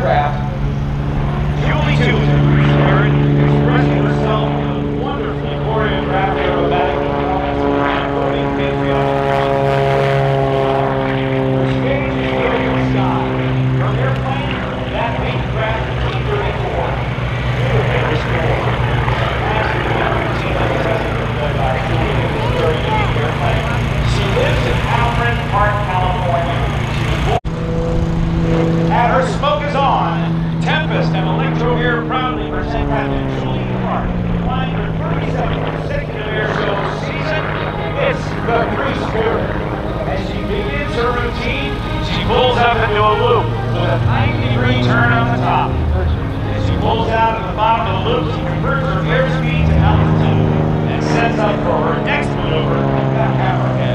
aircraft, Julie Tootin, expressing herself in a wonderfully choreographed aerobatic performance, including patriotic her stage is filling the sky. From their plane, that big craft T-34. Beautifully restored. As the routine of the president by Julie in this very unique airplane. She lives in Alfred Park, California. She was born. And her smoke is on. Tempest and Electro Air proudly present Captain Julie Clark, flying her 37th consecutive air show season. It's the Free Spirit. As she begins her routine, she pulls up into a loop with a 90-degree turn on the top. As she pulls out at the bottom of the loop, she converts her airspeed to altitude and sets up for her next maneuver, the hammerhead.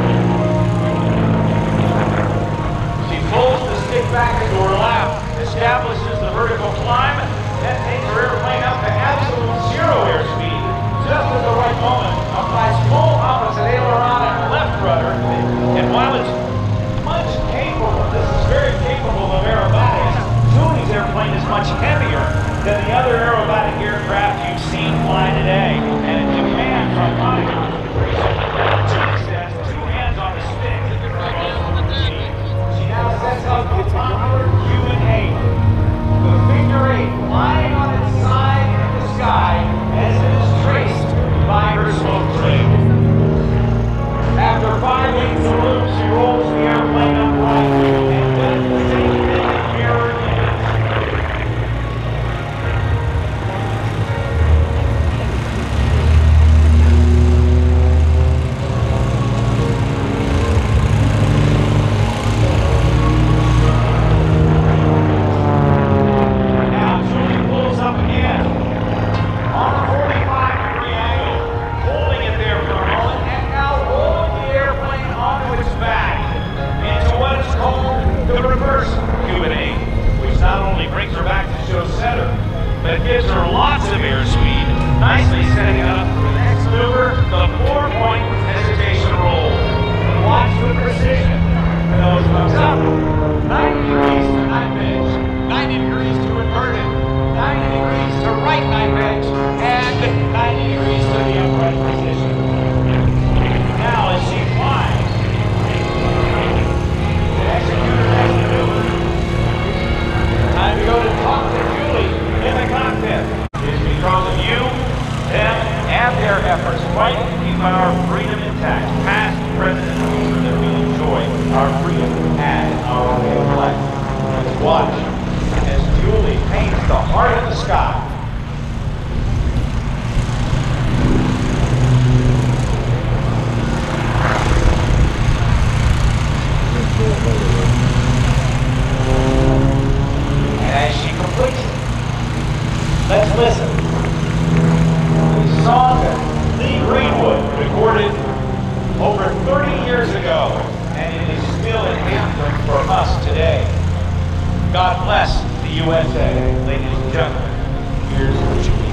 She pulls the stick back into her lap, establishes the vertical climb, then takes her airplane up to absolute zero airspeed. Just at the right moment, applies full opposite aileron and left rudder, and while it's much capable, this is very capable of aerobatics, Julie's airplane is much heavier than the other aerobatic aircraft you've seen fly today, and it demands a lot of concentration. Julie says 2 hands on the stick. She now sets up the popular Cuban 8. The figure 8 lying on its side in the sky as it is traced by her smoke trail. After 5 wings of loop, she rolls the airplane upright and does the same thing in mirror image. Now Julie pulls up again on a 45-degree angle, holding it there for a moment, and now rolling the airplane onto its back into what is called the reverse Cuban 8, which not only brings her back to show center, but gives her lots of airspeed, nicely setting it up for the next maneuver, the 4-point hesitation roll. Watch with precision. The nose comes up, 90 degrees to knife edge, 90 degrees to inverted, 90 degrees to right knife edge, and 90 degrees to the upright position. Now as she flies, to execute her next maneuver, time to go to talk to Julie in the cockpit. It's because of you, them, and their efforts fighting to keep our freedom intact, past, present, and future, that we enjoy our freedom and our way of life. Let's watch as Julie paints the heart in the sky. And as she completes it, let's listen. The song that Lee Greenwood recorded over 30 years ago, and it is still an anthem for us today. God bless the USA, ladies and gentlemen. Here's Julie.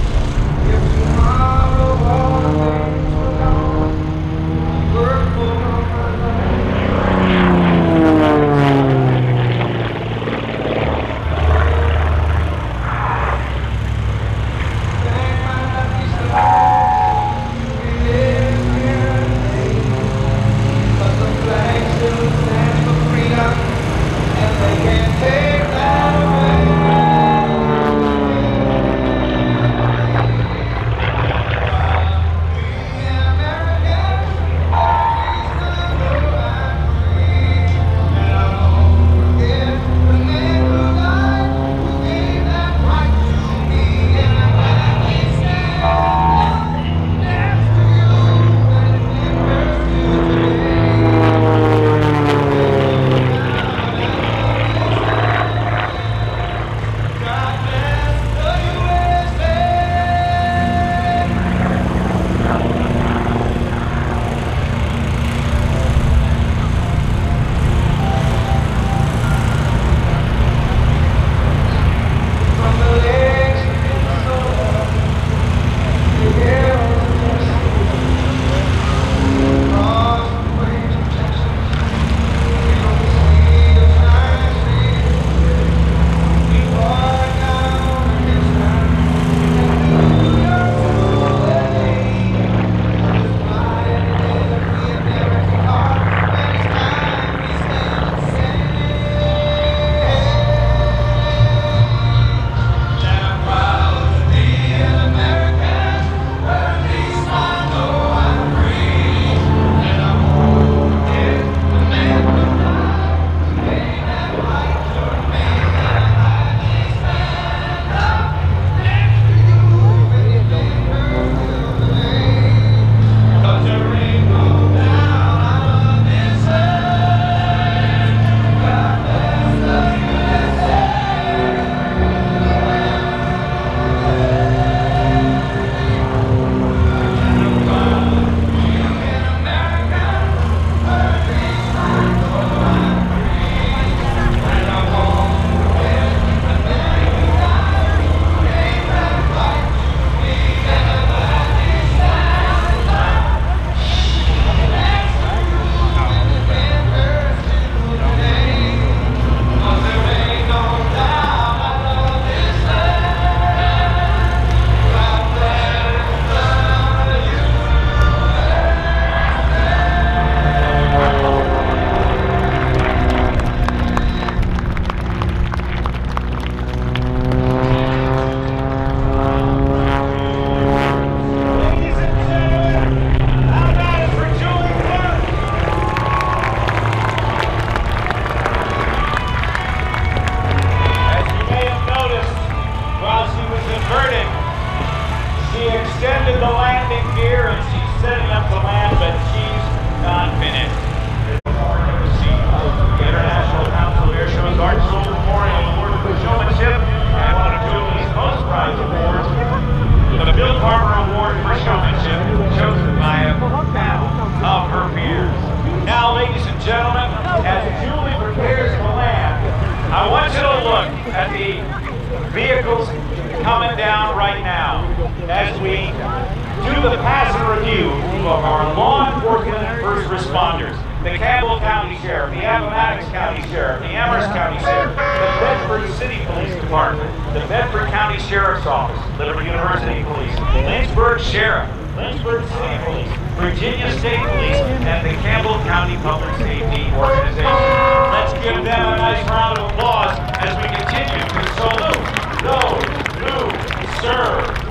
vehicles coming down right now as we do the passing review of our law enforcement and first responders. The Campbell County Sheriff, the Appomattox County Sheriff, the Amherst County Sheriff, the Bedford City Police Department, the Bedford County Sheriff's Office, Liberty University Police, Lynchburg Sheriff, Lynchburg City Police, Virginia State Police, and the Campbell County Public Safety Organization. Let's give them a nice round of applause as we continue to salute those who serve.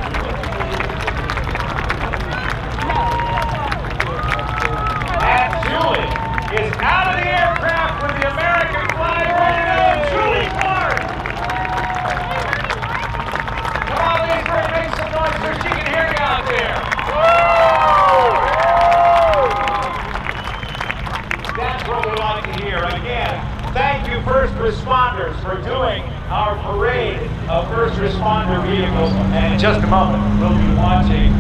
And Julie is out of the aircraft with the American flag waving. Julie Clark! Come on, Lynchburg, make some noise so she can hear you out there. That's what we like to hear. Again, thank you, first responders, for doing our parade of first responder vehicles. And in just a moment, we'll be watching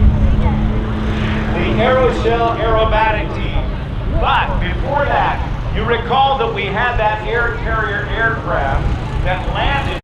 the Aeroshell Aerobatic team. But before that, you recall that we had that air carrier aircraft that landed